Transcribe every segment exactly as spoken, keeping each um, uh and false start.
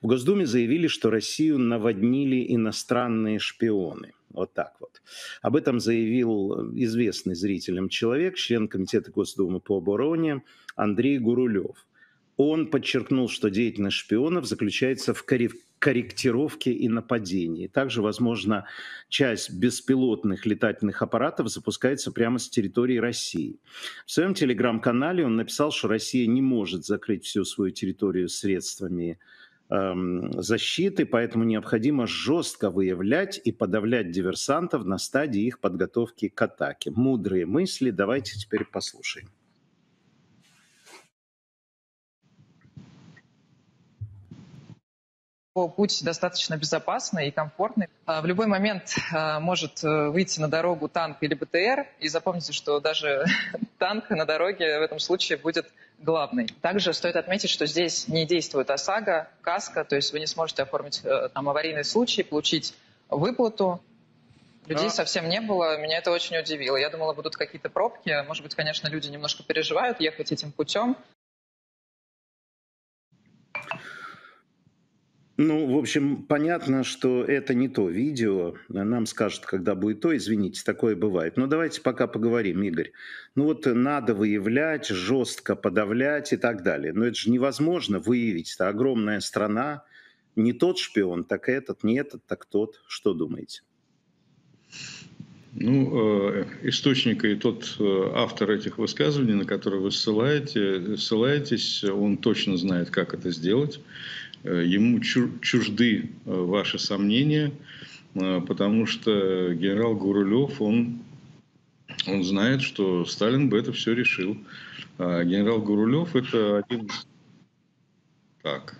В Госдуме заявили, что Россию наводнили иностранные шпионы. Вот так вот. Об этом заявил известный зрителям человек, член Комитета Госдумы по обороне Андрей Гурулев. Он подчеркнул, что деятельность шпионов заключается в корректировке и нападении. Также, возможно, часть беспилотных летательных аппаратов запускается прямо с территории России. В своем телеграм-канале он написал, что Россия не может закрыть всю свою территорию средствами эм, защиты, поэтому необходимо жестко выявлять и подавлять диверсантов на стадии их подготовки к атаке. Мудрые мысли, давайте теперь послушаем. Путь достаточно безопасный и комфортный. В любой момент может выйти на дорогу танк или БТР. И запомните, что даже танк на дороге в этом случае будет главный. Также стоит отметить, что здесь не действует ОСАГО, КАСКО. То есть вы не сможете оформить там аварийный случай, получить выплату. Людей совсем не было. Меня это очень удивило. Я думала, будут какие-то пробки. Может быть, конечно, люди немножко переживают ехать этим путем. Ну, в общем, понятно, что это не то видео. Нам скажут, когда будет то. Извините, такое бывает. Но давайте пока поговорим, Игорь. Ну вот надо выявлять, жестко подавлять и так далее. Но это же невозможно выявить. Это огромная страна. Не тот шпион, так этот, не этот, так тот. Что думаете? Ну, источник и тот автор этих высказываний, на которые вы ссылаете, ссылаетесь, он точно знает, как это сделать. Ему чужды ваши сомнения, потому что генерал Гурулев, он, он знает, что Сталин бы это все решил. А генерал Гурулев это один... Так.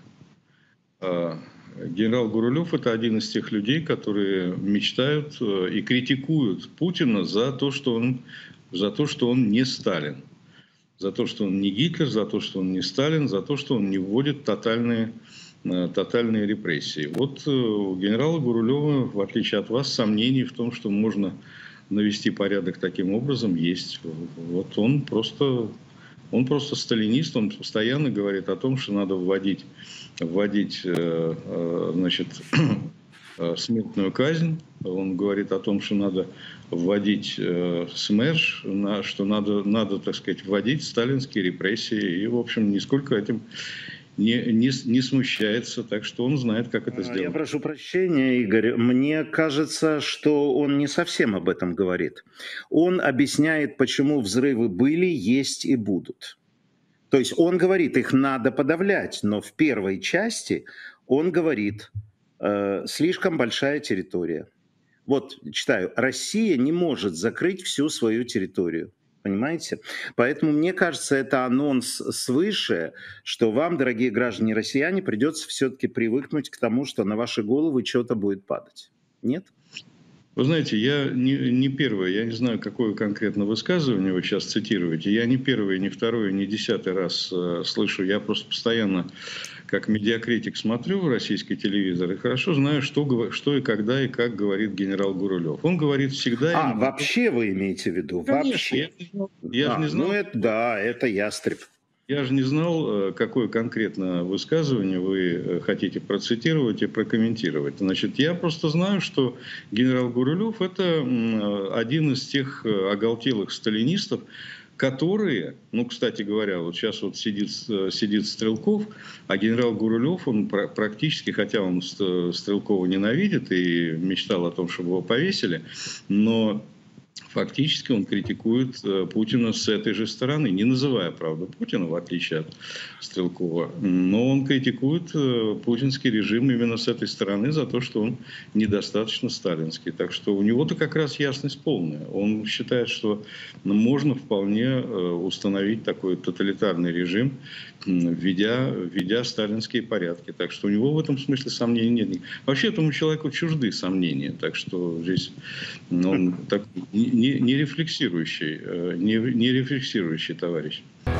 Генерал Гурулев это один из тех людей, которые мечтают и критикуют Путина за то, что он, за то, что он не Сталин. За то, что он не Гитлер, за то, что он не Сталин, за то, что он не вводит тотальные... тотальные репрессии. Вот у генерала Гурулева, в отличие от вас, сомнений в том, что можно навести порядок таким образом, есть. Вот он просто, он просто сталинист, он постоянно говорит о том, что надо вводить, вводить значит, смертную казнь. Он говорит о том, что надо вводить СМЕРШ, что надо, надо, так сказать, вводить сталинские репрессии. И, в общем, нисколько этим Не, не, не смущается, так что он знает, как это сделать. Я прошу прощения, Игорь. Мне кажется, что он не совсем об этом говорит. Он объясняет, почему взрывы были, есть и будут. То есть он говорит, их надо подавлять, но в первой части он говорит, э, слишком большая территория. Вот, читаю, Россия не может закрыть всю свою территорию. Понимаете? Поэтому, мне кажется, это анонс свыше, что вам, дорогие граждане россияне, придется все-таки привыкнуть к тому, что на ваши головы что-то будет падать. Нет? Вы знаете, я не, не первый, я не знаю, какое конкретно высказывание вы сейчас цитируете. Я не первый, не второй, не десятый раз э, слышу. Я просто постоянно, как медиакритик, смотрю в российский телевизор и хорошо знаю, что, что и когда и как говорит генерал Гурулев. Он говорит всегда... А, вообще вы имеете в виду? Конечно, вообще? Я, я а, же не знал... Ну, это, да, это ястреб. Я же не знал, какое конкретно высказывание вы хотите процитировать и прокомментировать. Значит, я просто знаю, что генерал Гурулев – это один из тех оголтелых сталинистов, которые, ну, кстати говоря, вот сейчас вот сидит, сидит Стрелков, а генерал Гурулев, он практически, хотя он Стрелкова ненавидит и мечтал о том, чтобы его повесили, но... Фактически он критикует Путина с этой же стороны, не называя, правда, Путина, в отличие от Стрелкова. Но он критикует путинский режим именно с этой стороны за то, что он недостаточно сталинский. Так что у него-то как раз ясность полная. Он считает, что можно вполне установить такой тоталитарный режим, введя, введя сталинские порядки. Так что у него в этом смысле сомнений нет. Вообще этому человеку чужды сомнения. Так что здесь он так... Не, не рефлексирующий, не, не рефлексирующий товарищ.